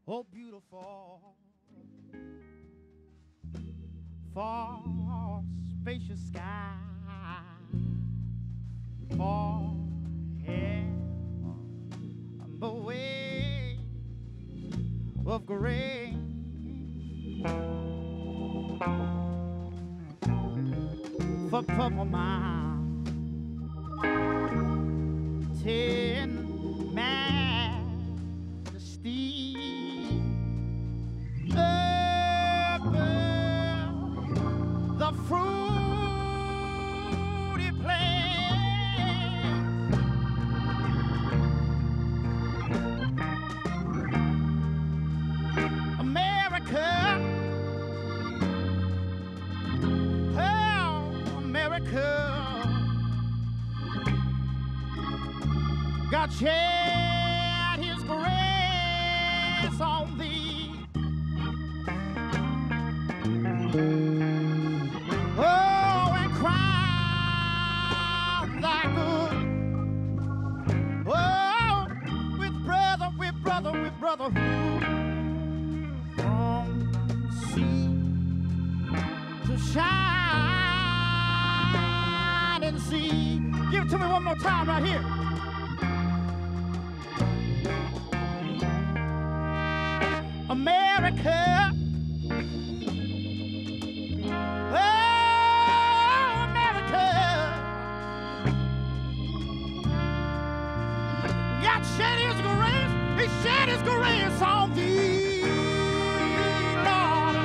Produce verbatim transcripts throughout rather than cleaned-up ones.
Oh, beautiful, far spacious sky, far and the way of gray, for purple mountain majesty. The fruity plain, America, oh, America, God shed his grace on thee. Oh, and crown thy good. Oh, with brother, with brother, with brotherhood. From sea to shining sea. Give it to me one more time right here. America. Shed his grace, he shed his grace on thee, Lord.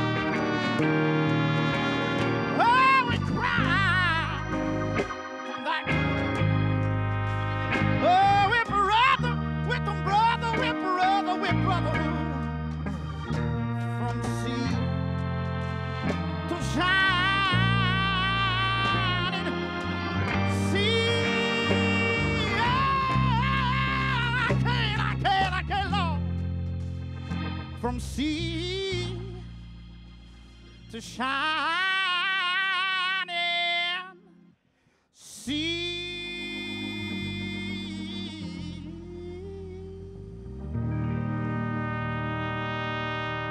Oh, we cry like, oh, we're brother, with them brother, we're brother, we're brother. From sea to shining sea. From sea to shining sea.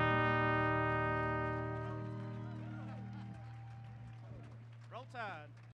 Roll Tide.